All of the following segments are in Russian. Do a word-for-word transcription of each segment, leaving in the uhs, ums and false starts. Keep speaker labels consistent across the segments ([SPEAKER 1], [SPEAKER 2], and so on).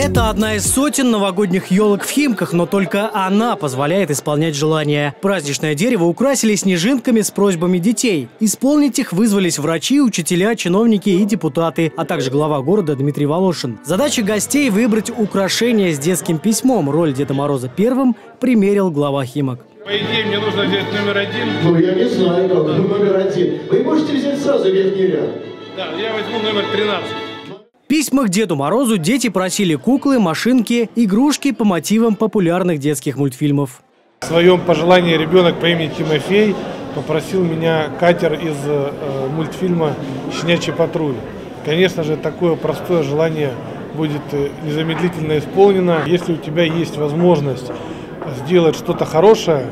[SPEAKER 1] Это одна из сотен новогодних елок в Химках, но только она позволяет исполнять желания. Праздничное дерево украсили снежинками с просьбами детей. Исполнить их вызвались врачи, учителя, чиновники и депутаты, а также глава города Дмитрий Волошин. Задача гостей – выбрать украшение с детским письмом. Роль Деда Мороза первым примерил глава Химок.
[SPEAKER 2] По идее, мне нужно взять номер один.
[SPEAKER 3] Ну, я не знаю, как номер один. Вы можете взять сразу верхний ряд.
[SPEAKER 2] Да, я возьму номер тринадцать.
[SPEAKER 1] В письмах Деду Морозу дети просили куклы, машинки, игрушки по мотивам популярных детских мультфильмов.
[SPEAKER 2] В своем пожелании ребенок по имени Тимофей попросил меня катер из э, мультфильма «Щенячий патруль». Конечно же, такое простое желание будет незамедлительно исполнено. Если у тебя есть возможность сделать что-то хорошее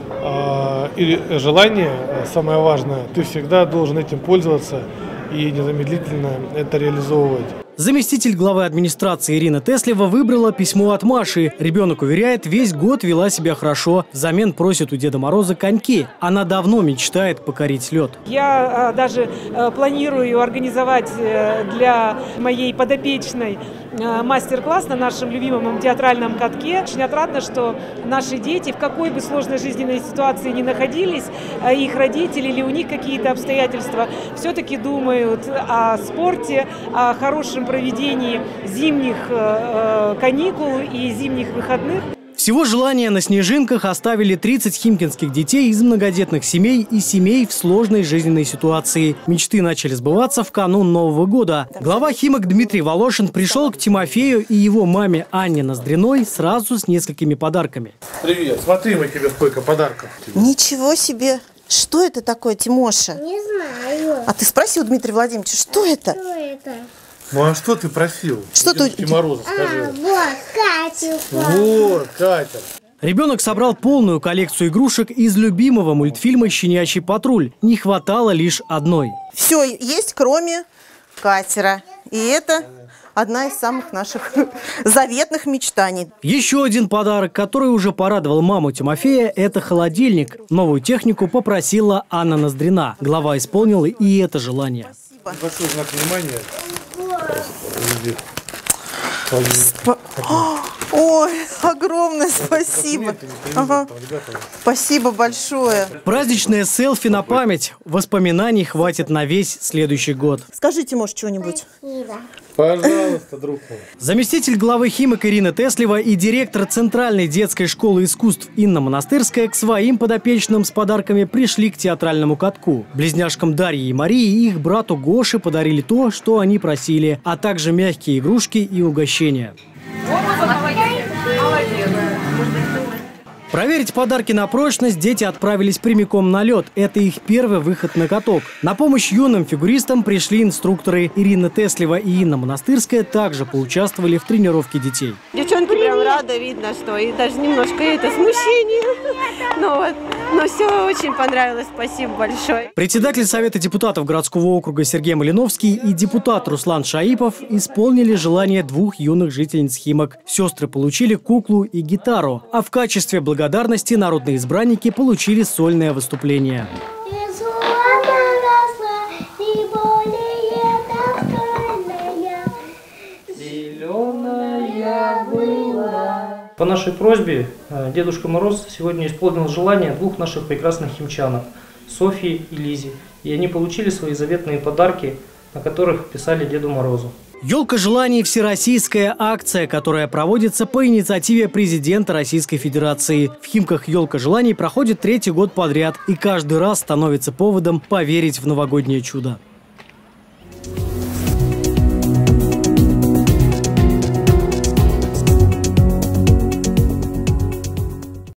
[SPEAKER 2] э, или желание, самое важное, ты всегда должен этим пользоваться и незамедлительно это реализовывать.
[SPEAKER 1] Заместитель главы администрации Ирина Теслева выбрала письмо от Маши. Ребенок уверяет, весь год вела себя хорошо. Взамен просит у Деда Мороза коньки. Она давно мечтает покорить лед.
[SPEAKER 4] Я а, даже а, планирую организовать а, для моей подопечной а, мастер-класс на нашем любимом театральном катке. Очень отрадно, что наши дети, в какой бы сложной жизненной ситуации ни находились, а, их родители или у них какие-то обстоятельства, все-таки думают о спорте, о хорошем проведении зимних э, каникул и зимних выходных.
[SPEAKER 1] Всего желания на снежинках оставили тридцать химкинских детей из многодетных семей и семей в сложной жизненной ситуации. Мечты начали сбываться в канун Нового года. Глава Химок Дмитрий Волошин пришел к Тимофею и его маме Анне Ноздриной сразу с несколькими подарками.
[SPEAKER 2] Привет, смотри, мы тебе сколько подарков.
[SPEAKER 5] Ничего себе! Что это такое, Тимоша?
[SPEAKER 6] Не знаю.
[SPEAKER 5] А ты спросил, Дмитрий Владимирович, что это?
[SPEAKER 6] Что это?
[SPEAKER 2] Ну а что ты просил?
[SPEAKER 5] Что ты?
[SPEAKER 2] Деду Морозу, скажи.
[SPEAKER 6] А, вот, катер.
[SPEAKER 2] Вот, катер.
[SPEAKER 1] Ребенок собрал полную коллекцию игрушек из любимого мультфильма «Щенячий патруль». Не хватало лишь одной.
[SPEAKER 5] Все есть, кроме катера. И это одна из самых наших заветных мечтаний.
[SPEAKER 1] Еще один подарок, который уже порадовал маму Тимофея, это холодильник. Новую технику попросила Анна Ноздрина. Глава исполнила и это желание.
[SPEAKER 2] Большой знак внимания.
[SPEAKER 5] Спа... Ой, огромное спасибо. Ага. Спасибо большое.
[SPEAKER 1] Праздничное селфи на память. Воспоминаний хватит на весь следующий год.
[SPEAKER 5] Скажите, может, что-нибудь?
[SPEAKER 2] Пожалуйста, друг мой.
[SPEAKER 1] Заместитель главы Химок Ирина Теслева и директор Центральной детской школы искусств Инна Монастырская к своим подопечным с подарками пришли к театральному катку. Близняшкам Дарье и Марии и их брату Гоше подарили то, что они просили, а также мягкие игрушки и угощения. Проверить подарки на прочность дети отправились прямиком на лед. Это их первый выход на каток. На помощь юным фигуристам пришли инструкторы. Ирина Теслева и Инна Монастырская также поучаствовали в тренировке детей.
[SPEAKER 7] Девчонки прям рады, видно, что и даже немножко это смущение. Но, вот, но все очень понравилось, спасибо большое.
[SPEAKER 1] Председатель Совета депутатов городского округа Сергей Малиновский и депутат Руслан Шаипов исполнили желание двух юных жительниц Химок. Сестры получили куклу и гитару, а в качестве благодарности благодарности народные избранники получили сольное выступление.
[SPEAKER 8] По нашей просьбе Дедушка Мороз сегодня исполнил желание двух наших прекрасных химчанок – Софьи и Лизи. И они получили свои заветные подарки, на которых писали Деду Морозу.
[SPEAKER 1] «Елка желаний» – всероссийская акция, которая проводится по инициативе президента Российской Федерации. В Химках «Елка желаний» проходит третий год подряд и каждый раз становится поводом поверить в новогоднее чудо.